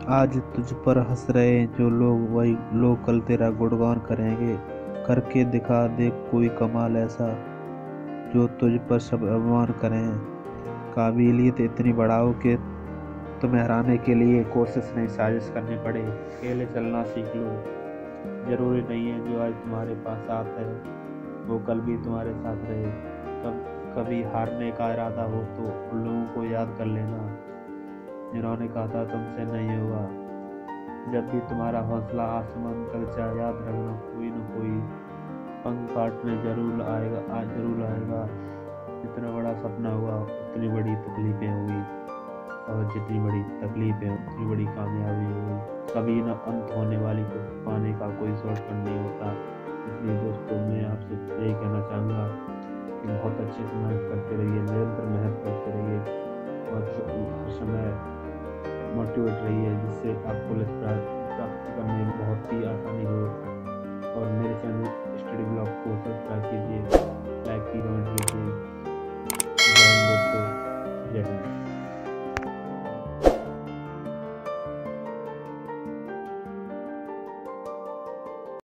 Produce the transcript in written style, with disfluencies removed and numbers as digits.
आज तुझ पर हंस रहे जो लोग, वही लोग कल तेरा गुणगान करेंगे। करके दिखा दे कोई कमाल ऐसा जो तुझ पर सब अभिमान करें। काबिलियत इतनी बढ़ाओ कि तुम्हें हराने के लिए कोशिश नहीं साजिश करनी पड़े। अकेले चलना सीख लो। जरूरी नहीं है जो आज तुम्हारे पास साथ है वो कल भी तुम्हारे साथ रहे। कभी हारने का इरादा हो तो उन लोगों को याद कर लेना जिन्होंने कहा था तुमसे नहीं होगा। जब भी तुम्हारा हौसला आसमान तक जाए याद रखना कोई न कोई पंख काटने जरूर आएगा। जितना बड़ा सपना हुआ उतनी बड़ी तकलीफें होगी और जितनी बड़ी तकलीफें उतनी बड़ी कामयाबी होगी। कभी न अंत होने वाली को पाने का कोई शॉर्टकट नहीं होता। इसलिए दोस्तों मैं आपसे यही कहना चाहूँगा कि बहुत अच्छे से मेहनत करते रहिए, निरंतर मेहनत करते रहिए और हर समय मोटिवेट रहिए जिससे आप पुलिस प्राप्त करने में बहुत ही